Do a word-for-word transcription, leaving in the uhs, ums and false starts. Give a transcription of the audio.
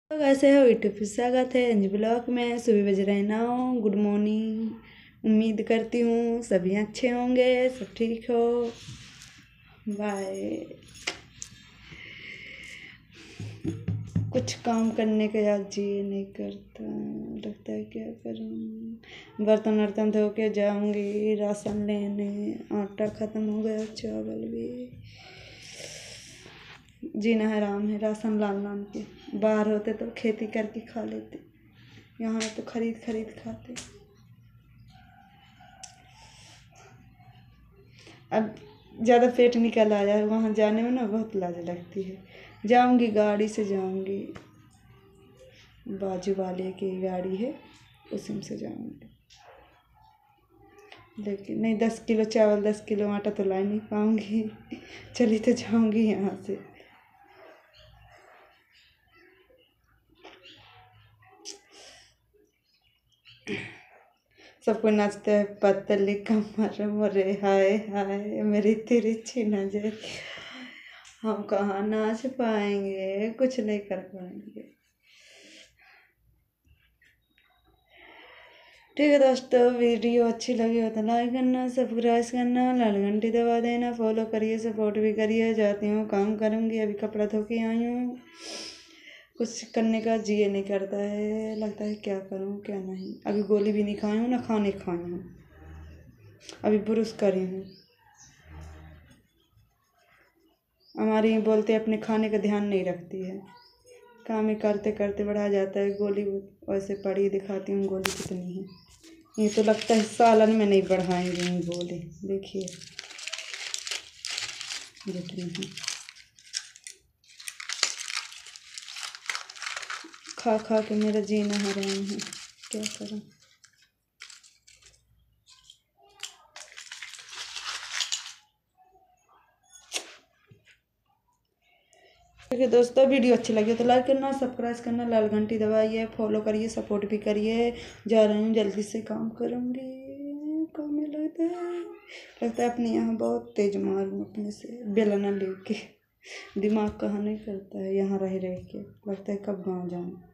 तो कैसे हो यूट्यूब पे स्वागत है अंजू ब्लॉग में। सुबह बज रहे नौ। Good morning. उम्मीद करती हूँ सभी अच्छे होंगे, सब ठीक हो। बाय। कुछ काम करने का याद जी नहीं करता, लगता है क्या करूँ। बर्तन वर्तन धो के जाऊँगी राशन लेने। आटा ख़त्म हो गया, चावल भी। जीना हराम है राशन लान लान के। बाहर होते तो खेती करके खा लेते, यहाँ तो खरीद खरीद खाते। अब ज़्यादा पेट निकल आया है, वहाँ जाने में ना बहुत लाज लगती है। जाऊँगी गाड़ी से जाऊँगी, बाजू वाले की गाड़ी है उसी में से जाऊँगी। लेकिन नहीं, दस किलो चावल दस किलो आटा तो ला नहीं पाऊँगी। चली तो जाऊँगी यहाँ से। सबको नाचते हैं पतली कमर मोरे हाय हाय मेरी तिरछी नजर। हम कहाँ नाच पाएंगे, कुछ नहीं कर पाएंगे। ठीक है दोस्तों, वीडियो अच्छी लगी हो तो लाइक करना, सब्सक्राइब करना, लाल घंटी दबा देना, फॉलो करिए, सपोर्ट भी करिए। जाती हूँ काम करूँगी, अभी कपड़ा धो के आई हूँ। कुछ करने का जी नहीं करता है, लगता है क्या करूँ क्या नहीं। अभी गोली भी नहीं खाई हूँ ना खाने खाई हूँ, अभी ब्रश करी हूँ। हमारी बोलते अपने खाने का ध्यान नहीं रखती है, काम ही करते करते बढ़ा जाता है। गोली वैसे पड़ी दिखाती हूँ गोली कितनी है। ये तो लगता है सालन में नहीं बढ़ाएंगे गोली, देखिए जितनी है। खा खा के मेरा जीना हराम है, क्या करूँ। ठीक है दोस्तों, वीडियो अच्छी लगी तो लाइक करना, सब्सक्राइब करना, लाल घंटी दबाइए, फॉलो करिए, सपोर्ट भी करिए। जा रही हूँ जल्दी से काम करूँगी। काम में लगता है लगता है अपने यहाँ बहुत तेज मारूँ अपने से बेलना लेके। दिमाग कहाँ नहीं करता है यहाँ रह रह के, लगता है कब गाँव जाऊँ।